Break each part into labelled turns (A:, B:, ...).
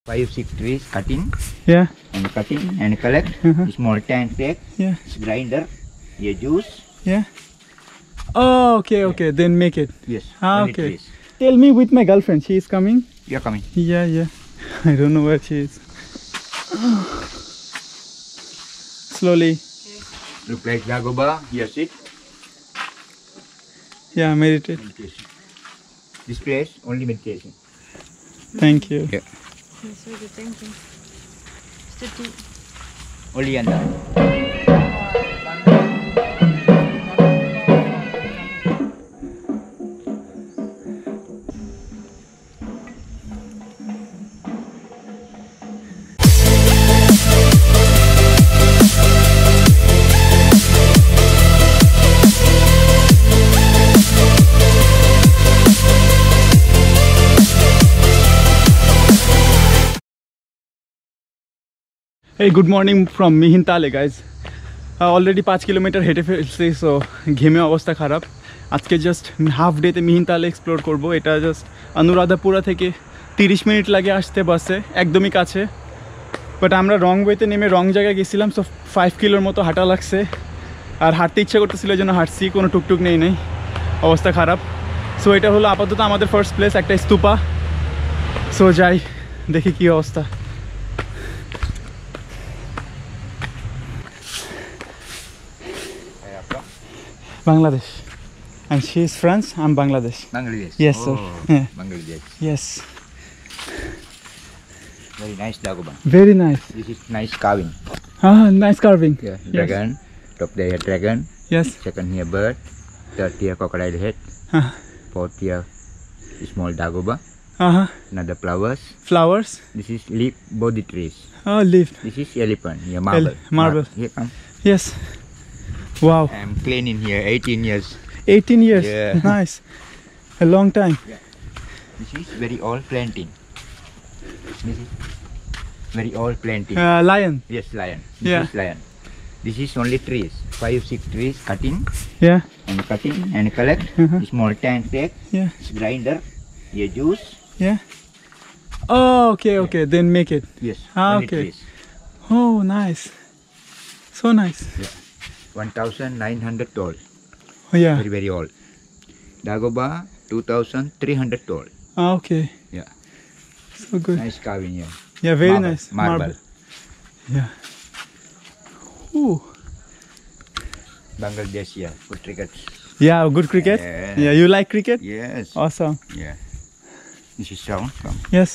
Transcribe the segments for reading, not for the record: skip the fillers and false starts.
A: 5-6 trees cutting.
B: Yeah.
A: And cutting and collect. Small tank take.
B: Yeah.
A: Grinder. Yeah, juice.
B: Yeah. Oh, okay, okay. Then make it.
A: Yes.
B: Ah,
A: only
B: okay.
A: trees.
B: Tell me with my girlfriend. She is coming.
A: You're coming.
B: Yeah, yeah. I don't know where she is. Slowly.
A: Look like Dagoba. Here sit.
B: Yeah, meditate.
A: Meditation. This place only meditation.
B: Thank you.
A: Yeah.
C: That's what you're thinking. Sticky.
A: Only under.
B: Hey, good morning from Mihintale guys. Already 5 kilometer হেঁটে ফেলছি, so ঘেমে অবস্থা খারাপ। আজকে just half ডেতে মিহিনতালে explore করব। এটা just Anuradhapura থেকে 30 মিনিট লাগে আসতে বাসে, একদমই কাছে। বাট আমরা রং ওয়েতে নেমে রং জায়গায় গেছিলাম, সো 5 কিলোর মতো হাঁটা লাগছে। আর হাঁটতে ইচ্ছা করতেছিল জন্য হাঁটছি, কোনো টুকটুক নেই অবস্থা খারাপ। সো এটা হলো আপাতত আমাদের ফার্স্ট প্লেস, একটা স্তূপা। সো যাই, দেখি কি অবস্থা। Bangladesh, and she is France. I'm Bangladesh.
A: Bangladesh.
B: Yes, sir. Yeah.
A: Bangladesh.
B: Yes.
A: Very nice Dagoba.
B: Very nice.
A: This is nice carving.
B: Ah, nice carving.
A: Yeah. Dragon. Top there dragon.
B: Yes.
A: Second here bird. Third here crocodile head. Fourth here small Dagoba. Another flowers.
B: Flowers.
A: This is leaf body trees.
B: Oh, leaf.
A: This is elephant. Here marble.
B: Marble.
A: Here come.
B: Yes. Wow.
A: I'm cleaning here 18 years.
B: 18 years.
A: Yeah.
B: Nice. A long time.
A: Yeah. This is very old planting. This is very old planting.
B: Lion.
A: Yes, lion. This
B: Yeah.
A: is lion. This is only trees. 5-6 trees cutting
B: Yeah.
A: and cutting and collect. Small tank take.
B: Yeah.
A: Grinder. Yeah, juice.
B: Yeah. Oh, okay, okay. Then make it.
A: Yes.
B: Ah,
A: only
B: okay.
A: trees.
B: Oh, nice. So nice.
A: Yeah. 1,900 tall.
B: Oh, yeah.
A: Very very old. Dagoba 2,300 tall.
B: Ah, okay.
A: Yeah.
B: So good.
A: Nice carving here.
B: Yeah, very
A: Marble,
B: nice.
A: Marble.
B: Yeah. Ooh.
A: Bangladesh here. Good cricket.
B: Yeah, good cricket.
A: Yeah.
B: Yeah, you like cricket?
A: Yes.
B: Awesome.
A: Yeah. This is sound. Come.
B: Yes.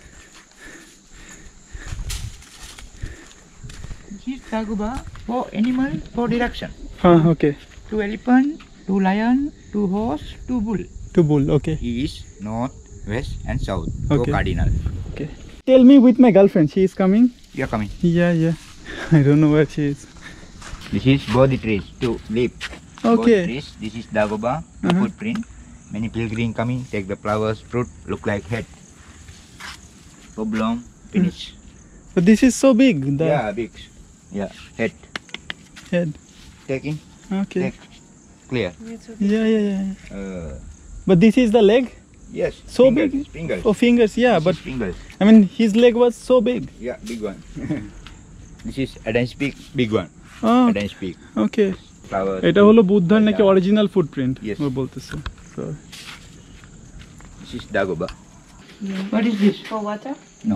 A: This is Dagoba for animal for direction.
B: Okay.
A: 2 elephant, 2 lion, 2 horse, 2 bull.
B: To bull. Okay.
A: East, north, west and south.
B: Okay.
A: Go cardinal.
B: Okay. Tell me with my girlfriend. She is coming.
A: You're coming.
B: Yeah, yeah. I don't know where she is.
A: This is body trees to leaf.
B: Okay.
A: Body trees. This is Dagoba. Footprint. Many pilgrim coming. Take the flowers, fruit. Look like head. Oblong. Finish.
B: But this is so big. The
A: Yeah, big. Yeah, head.
B: head.
A: Taking.
B: Okay.
A: Take. Clear.
B: Yeah, yeah, yeah. But this is the leg.
A: Yes.
B: So
A: fingers,
B: big?
A: Fingers.
B: Oh, fingers. Yeah,
A: This
B: but
A: is fingers.
B: I mean his leg was so big.
A: Yeah, big one. This is Adam's peak. Big one.
B: Oh,
A: Adam's peak.
B: okay.
A: Flowers.
B: এটা হলো বুদ্ধার নাকি original footprint
A: Yes.
B: ও বলতেছে। So
A: This is Dagoba. What is this?
C: For water?
A: No.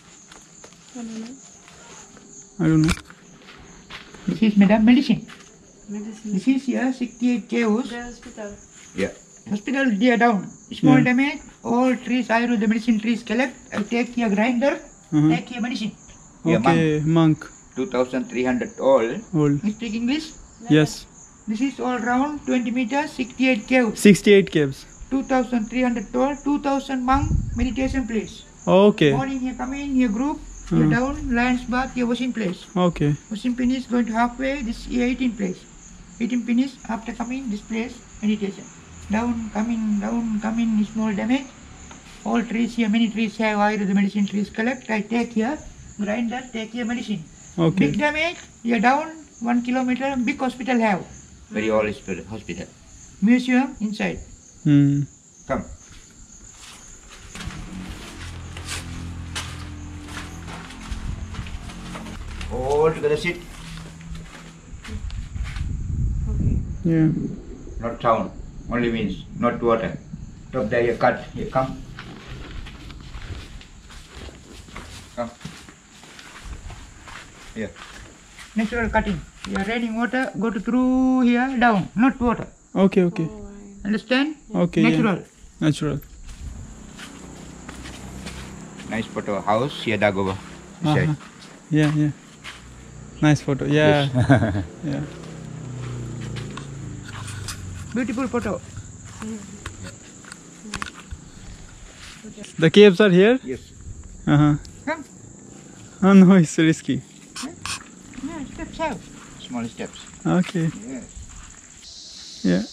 B: I don't know.
A: This is Madam Medicine.
C: Medicine.
A: This is here 68 KOs.
C: The hospital.
A: Yeah. Hospital dear down. Small
B: Yeah.
A: damage. All trees, Ayurveda medicine trees collect. I take here grinder. Take here medicine. Yeah,
B: Okay, monk.
A: 2,300 all.
B: Old.
A: You speak English?
B: Yes.
A: This is all round 20 meters, 68 caves.
B: 68 caves.
A: 2,300 tall, 2,000 monk meditation place.
B: Okay.
A: Morning here come in, here group, here down, lion's bath, here washing place.
B: Okay.
A: Washing finish, going to halfway, this here 18 place. 18 finish, after coming, this place, meditation. Down, coming, small damage. All trees here, many trees have Ayurveda medicine trees collect. I take here, grinder, take here medicine.
B: Okay.
A: Big damage, here down, 1 kilometer, big hospital have. Very old hospital. Museum inside. Come. All together sit.
C: Okay.
B: Yeah.
A: Not sound. Only means not water. Top there, you cut. Here, come. Come. Here. Natural cutting. Here, raining water, go to through here, down. Not water.
B: Okay, okay.
C: Alright.
A: Understand?
B: Okay, yeah.
A: Natural.
B: Natural.
A: Nice photo. House, here, Dagoba.
B: Uh-huh. Yeah, yeah. Nice photo. Yeah. Yeah.
A: Beautiful photo.
B: The caves are here?
A: Yes.
B: Uh-huh.
A: Come.
B: Oh no, it's risky.
A: Yeah, steps out. Small steps.
B: Okay.
A: Yes.
B: Yeah.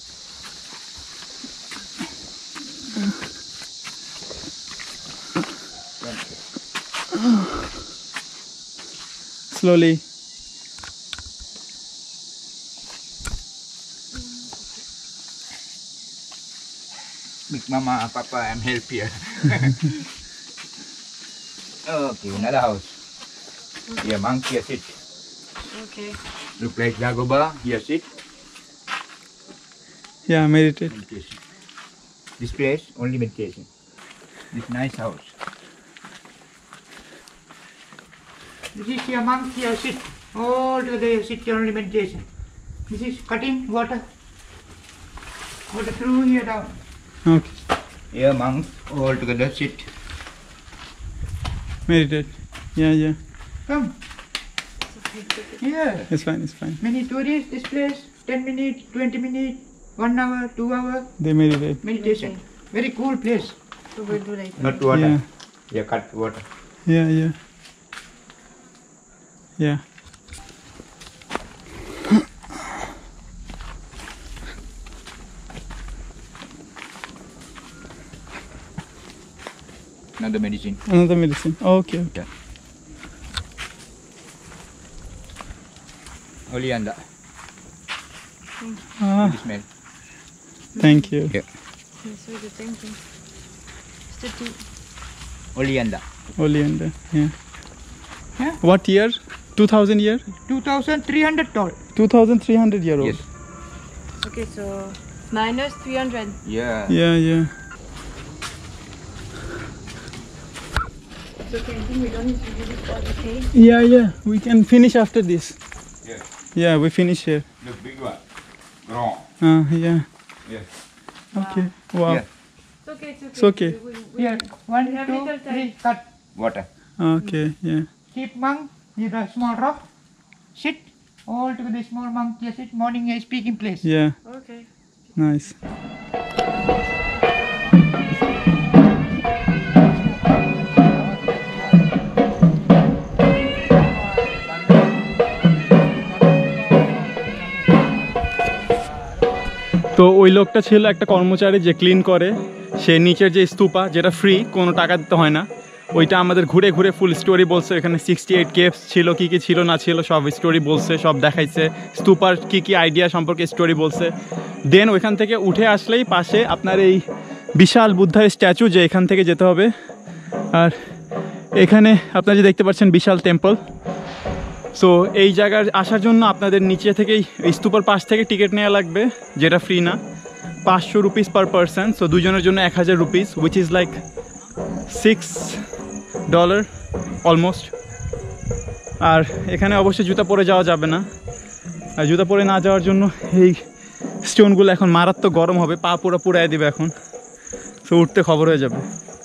B: Slowly.
A: Big Mama, Papa, I'm help here. Okay, another house. Here, monk, here sit.
C: Okay.
A: Look like Dagoba, here sit.
B: Yeah, meditate.
A: Meditation. This place, only meditation. This nice house. This is here, monk, here sit. All together sit here, only meditation. This is cutting water. Water through here down.
B: Okay.
A: Here, monk, all together sit.
B: Meditate. Yeah, yeah.
A: Come. Here.
B: It's fine, it's fine.
A: Many tourists, this place, 10 minutes, 20 minutes, 1 hour, 2 hours,
B: They meditate.
A: meditation.
C: Okay.
A: Very cool place.
C: So we'll do like that.
A: Not water.
B: Yeah.
A: Yeah, cut water.
B: Yeah, yeah. Yeah.
A: Another medicine.
B: Another medicine. Okay, okay.
A: Oleander.
B: Ah,
A: Good smell.
B: thank you.
A: Yeah.
C: Yes, we do. Thank you. Steady.
A: Oleander.
B: Oleander. Yeah.
A: Yeah.
B: What year? 2000 year?
A: 2300 tall.
B: 2300 year old.
A: Yes.
C: Okay, so minus 300.
A: Yeah.
B: Yeah, yeah.
C: It's okay. I think we don't need to do this all, okay?
B: Yeah, yeah. We can finish after this.
A: Yeah.
B: Yeah, we finish here.
A: The big one. Wrong.
B: Yeah.
A: Yeah.
B: Okay. Wow.
A: Yeah.
C: It's okay. It's okay.
B: It's okay.
A: Here. 1,
C: We have
A: 2,
C: little time.
A: 3, cut. Water.
B: Okay. Yeah.
A: Keep monk with a small rock. Sit. All together small monk here sit. Morning here speaking place.
B: Yeah.
C: Okay.
B: Nice. তো ওই লোকটা ছিল একটা কর্মচারী যে clean করে, সে নিচের যে স্তূপা যেটা ফ্রি, কোনো টাকা দিতে হয় না, ওইটা আমাদের ঘুরে ঘুরে ফুল স্টোরি বলছে। এখানে 68 কেভস ছিল, কী কী ছিল না ছিল সব স্টোরি বলছে, সব দেখাইছে, স্তূপার কী কী আইডিয়া সম্পর্কে স্টোরি বলছে। দেন ওইখান থেকে উঠে আসলেই পাশে আপনার এই বিশাল বুদ্ধার স্ট্যাচু, যে এখান থেকে যেতে হবে। আর এখানে আপনারা যে দেখতে পাচ্ছেন বিশাল টেম্পল। সো এই জায়গায় আসার জন্য আপনাদের নিচে থেকেই স্তূপার পাশ থেকে টিকিট নেওয়া লাগবে, যেটা ফ্রি না, 500 রুপিস পার পারসন। সো দুজনের জন্য 1000 rupees, which is like $6 almost. আর এখানে অবশ্যই জুতা পরে যাওয়া যাবে না, আর জুতা পরে না যাওয়ার জন্য এই স্টোনগুলো এখন মারাত্মক গরম হবে, পা পুরো পুড়ায় দেবে এখন। সো উঠতে খবর হয়ে যাবে।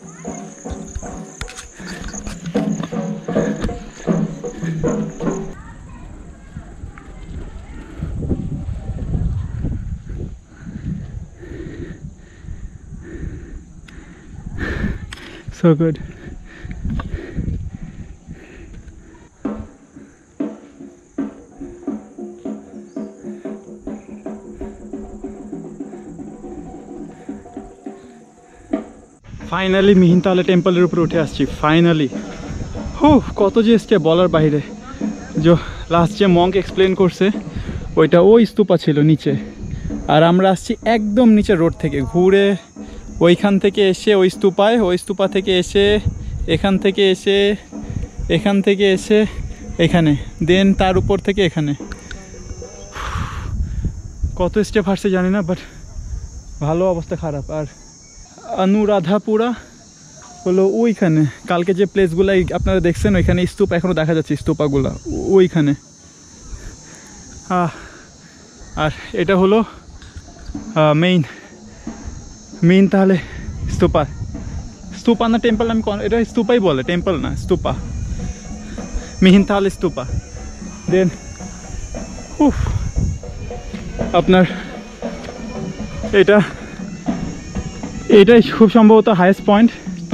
B: So good. ফাইনালি মিহিনতালে টেম্পলের উপরে উঠে আসছি, ফাইনালি। কত যে এসছে বলার বাইরে। যে লাস্ট যে মঙ্ক এক্সপ্লেন করছে ওইটা ওই স্তূপা ছিল নিচে, আর আমরা আসছি একদম নিচে রোড থেকে ঘুরে, ওইখান থেকে এসে ওই স্তূপায়, ওই স্তূপা থেকে এসে এখান থেকে এসে এখান থেকে এসে এখানে, দেন তার উপর থেকে এখানে। কত স্টেপ হাঁটছে জানি না, বাট ভালো অবস্থা খারাপ। আর অনুরাধাপুরা হলো ওইখানে, কালকে যে প্লেসগুলো আপনারা দেখছেন ওইখানে স্তূপ এখনও দেখা যাচ্ছে, স্তূপাগুলো ওইখানে। আর এটা হলো মেইন তাহলে স্তূপা না টেম্পল, আমি এটা স্তূপাই বলে, টেম্পল না, স্তূপা, মিহিন্তালে স্তূপা। দেন আপনার এটাই খুব সম্ভবত হাইয়েস্ট পয়েন্ট।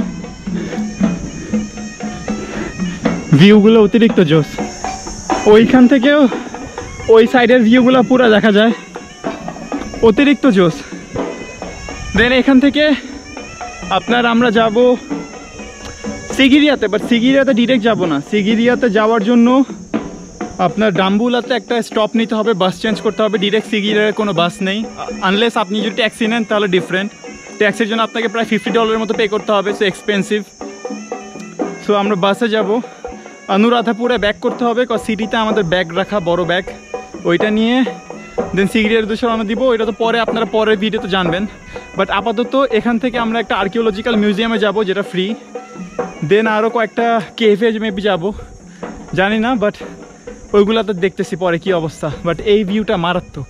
B: ভিউগুলো অতিরিক্ত জোস, ওইখান থেকেও ওই সাইডের ভিউগুলো পুরো দেখা যায়, অতিরিক্ত জোস। দেন এখান থেকে আমরা যাব সিগিরিয়াতে, বাট সিগিরিয়াতে ডিরেক্ট যাব না। সিগিরিয়াতে যাওয়ার জন্য আপনার ডাম্বুলাতে একটা স্টপ নিতে হবে, বাস চেঞ্জ করতে হবে। ডিরেক্ট সিগিরিয়ার কোনো বাস নেই, আনলেস আপনি যদি ট্যাক্সি নেন তাহলে ডিফারেন্ট। ট্যাক্সির জন্য আপনাকে প্রায় $50 মতো পে করতে হবে, সো এক্সপেন্সিভ। সো আমরা বাসে যাব, অনুরাধাপুরে ব্যাক করতে হবে, কজ সিটিতে আমাদের ব্যাগ রাখা, বড় ব্যাগ, ওইটা নিয়ে দেন সিগিরিয়ার উদ্দেশ্যে রওনা দিব। ওইটা তো পরে আপনারা পরের ভিডিওতে জানবেন। বাট আপাতত এখান থেকে আমরা একটা আর্কিওলজিক্যাল মিউজিয়ামে যাব, যেটা ফ্রি। দেন আরও কয়েকটা কেফে মেবি যাব, জানি না, বাট ওইগুলোতে দেখতেছি পরে কি অবস্থা। বাট এই ভিউটা মারাত্মক।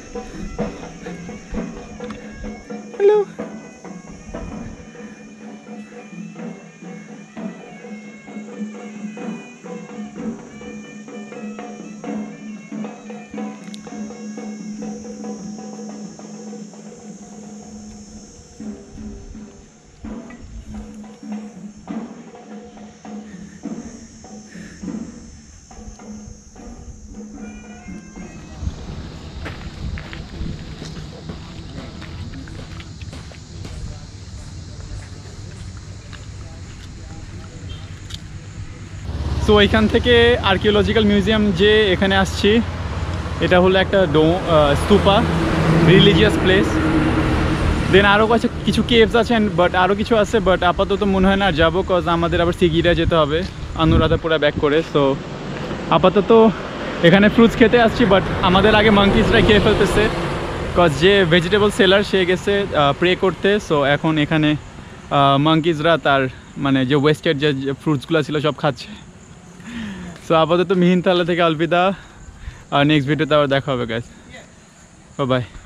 B: হ্যালো, তো এইখান থেকে আর্কিওলজিক্যাল মিউজিয়াম যে এখানে আসছি, এটা হলো একটা স্তূপা, রিলিজিয়াস প্লেস। দেন আরও কিছু কেভস আছেন, বাট আরও কিছু আছে, বাট আপাতত মনে হয় না আর যাবো, কজ আমাদের আবার সিগিরিয়া যেতে হবে অনুরাধাপুরা ব্যাক করে। সো আপাতত এখানে ফ্রুটস খেতে আসছি, বাট আমাদের আগে মাঙ্কিসরা খেয়ে ফেলতেছে, কজ যে ভেজিটেবল সেলার সে গেছে প্রে করতে। সো এখন এখানে মাঙ্কিসরা তার মানে যে ওয়েস্টেড যে ফ্রুটসগুলো ছিল সব খাচ্ছে। সো আপাতত মিহিন্তালা থেকে আলবিদা, আর নেক্সট ভিডিওতে আবার দেখা হবে গাইস, বাই বাই।